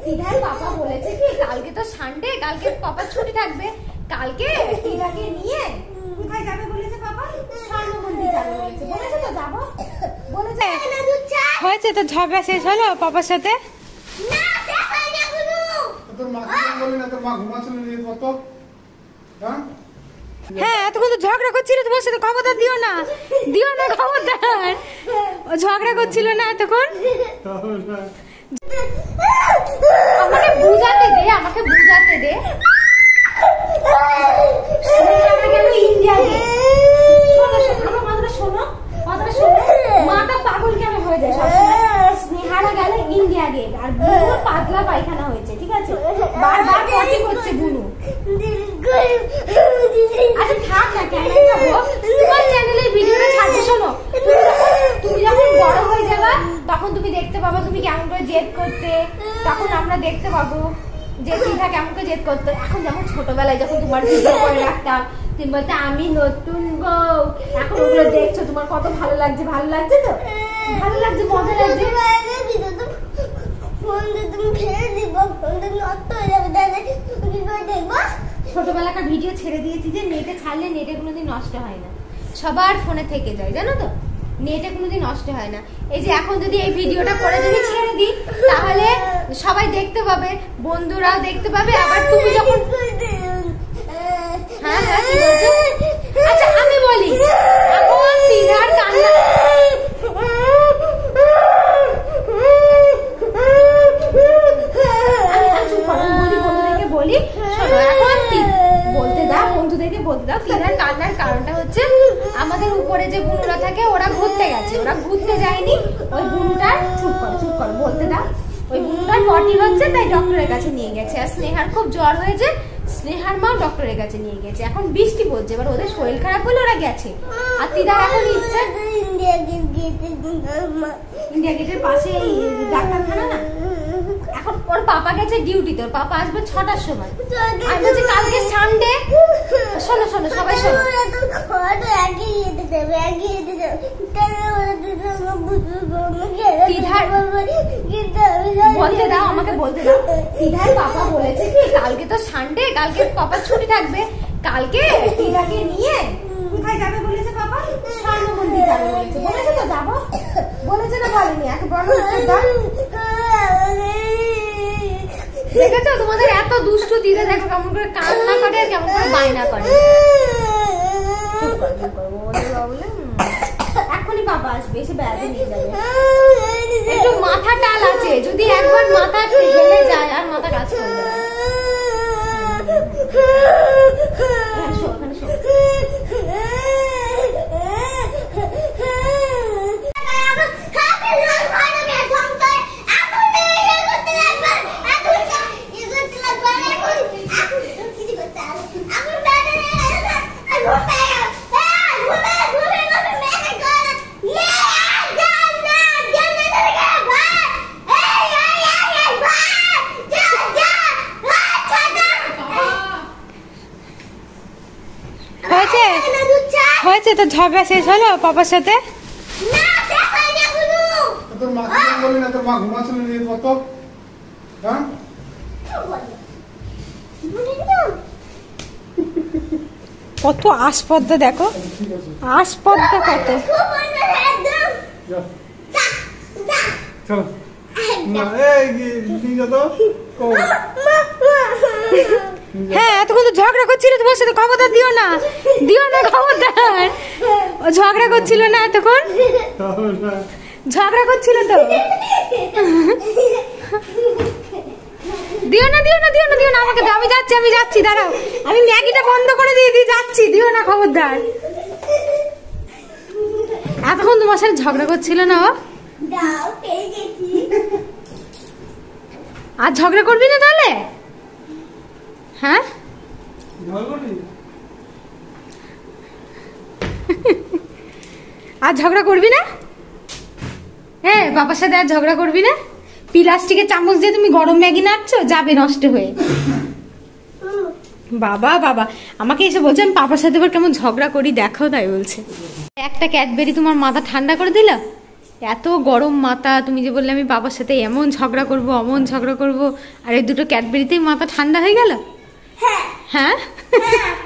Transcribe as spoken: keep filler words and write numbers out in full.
সিধাই পাপা বলেছে কি কালকে তো সানডে, কালকে পাপার ছুটি থাকবে, কালকে সিধাকে নিয়ে কোথায় যাবে বলেছে পাপা? স্বর্ণ মন্দির যাবে বলেছে। বলেছে তো যাবো বলেছে। হয়েছে তো ঝগড়া শেষ হলো পাপার সাথে? না শেষ হয়নি এখনো। তোর মা কি বললি না? তোর মা ঘুমাচ্ছিল নিয়ে কত? হ্যাঁ হ্যাঁ এতক্ষণ তো ঝগড়া করছিল তোমার সাথে, খবরদার দিও না, দিও না খবরদার। ও ঝগড়া করছিল না এতক্ষণ? আমাকে বুঝাতে দে, আমাকে বুঝাতে দে। ইন্ডিয়া গে শোনো শোনো আমার কথাটা শোনো, কথাটা শোনো। মাটা পাগল কেন হয়ে যায় সবসময়? স্নেহারা গেল ইন্ডিয়া গেট আর বুনু পাতলা পায়খানা হয়েছে, ঠিক আছে? বারবার পটি করছে বুনু। আচ্ছা থাক না, কেন যাবো? তোমার চ্যানেলে ভিডিওটা ছাড়বো। শোনো তুমি যখন বড় হয়ে যাবা তখন তুমি দেখতে পাবা তুমি কেমন করে জেদ করতে, তখন আমরা দেখতে পাবো যে সিধা কেমন করে জেদ করতো। এখন যেমন ছোটবেলায় যখন তোমার ভিডিও করে রাখতাম তুমি বলতে আমি নতুন বউ, এখন ওগুলো দেখছো তোমার কত ভালো লাগছে। ভালো লাগছে তো? ভালো লাগছে, মজা লাগছে। ছোটবেলাকার ভিডিও ছেড়ে দিয়েছি যে নেটে ছাড়লে নেটে কোনোদিন নষ্ট হয় না, সবার ফোনে থেকে যায় জানো তো, নেটে কোনোদিন নষ্ট হয় না। এই যে এখন যদি এই ভিডিওটা করে যদি ছেড়ে দিই তাহলে সবাই দেখতে পাবে, বন্ধুরাও দেখতে পাবে। আবার তুমি যখন হ্যাঁ হ্যাঁ কি বলছো? আচ্ছা আমি বলি এখন সিধার কান্না বলি শোনো, এখন বলতে দাও বন্ধুদেরকে বলতে দাও। সিধার কান্নার কারণটা হচ্ছে আমাদের উপরে যে বুনুরা থাকে ওরা ঘুরতে গেছে, ওরা ঘুরতে যায়নি। ওই বুনুটার চুপ করো চুপ করো বলতে দাও। ওই বুনুটার পটি হচ্ছে তাই ডক্টরের কাছে নিয়ে গেছে। আর স্নেহার খুব জ্বর হয়েছে, স্নেহার মাও ডক্টরের কাছে নিয়ে গেছে। এখন বৃষ্টি পড়ছে, এবার ওদের শরীর খারাপ হলে ওরা গেছে। আর তিদার এখন ইচ্ছে ইন্ডিয়া গেটের পাশে ডাক্তারখানা না, এখন ওর পাপা গেছে ডিউটি, তোর পাপা আসবে ছটার সময়। আর বলছে কালকে সানডে। শোনো শোনো সবাই শোনো, বলতে দাও আমাকে বলতে দাও। সিধার পাপা বলেছে কি কালকে তো সানডে, কালকে পাপার ছুটি থাকবে, কালকে সিধাকে নিয়ে কোথায় যাবে বলেছে পাপা? স্বর্ণ মন্দির যাবে বলেছে। বলেছে তো যাবো বলেছে না বলেনি? এত বড় দেখেছো তোমাদের এত দুষ্টু দিদা, দেখো কেমন করে কান্না করে আর কেমন করে বায়না করে। এখনই পাপা আসবে, এসে বেড়াতে নিয়ে যাবে। একটু মাথা টাল আছে, যদি একবার মাথা হেলে যায় আর মাথা কাজ করে যাবে। হয়েছে তো ঝগড়া শেষ হলো পাপার সাথে? না শেষ হয়নি এখনো। তোর মা কি বললি না? তোর মা ঘুমাচ্ছিল নিয়ে কত? হ্যাঁ কত আসপদ্দা দেখো, আসপদ্দা কত। হ্যাঁ এতক্ষণ তো ঝগড়া করছিল তোমার সাথে, খবরদার দিও না, দিও না খবরদার। ও ঝগড়া করছিল না এতক্ষণ? ঝগড়া করছিল তো। দিও না দিও না দিও না দিও না আমাকে দাও, আমি যাচ্ছি আমি যাচ্ছি দাঁড়াও, আমি ম্যাগিটা বন্ধ করে দিয়ে দিয়ে যাচ্ছি, দিও না খবরদার। এতক্ষণ তোমার সাথে ঝগড়া করছিল না ও? আর ঝগড়া করবি না তাহলে? হ্যাঁ আর ঝগড়া করবি না? হ্যাঁ বাবার সাথে আর ঝগড়া করবি না? প্লাস্টিকের চামচ দিয়ে তুমি গরম ম্যাগি নাড়ছো, যাবে নষ্ট হয়ে। বাবা বাবা আমাকে এসে বলছে আমি পাপার সাথে এবার কেমন ঝগড়া করি দেখো, তাই বলছে। একটা ক্যাডবেরি তোমার মাথা ঠান্ডা করে দিল, এত গরম মাথা, তুমি যে বললে আমি বাবার সাথে এমন ঝগড়া করব অমন ঝগড়া করব, আর এই দুটো ক্যাডবেরিতেই মাথা ঠান্ডা হয়ে গেল। হ্যাঁ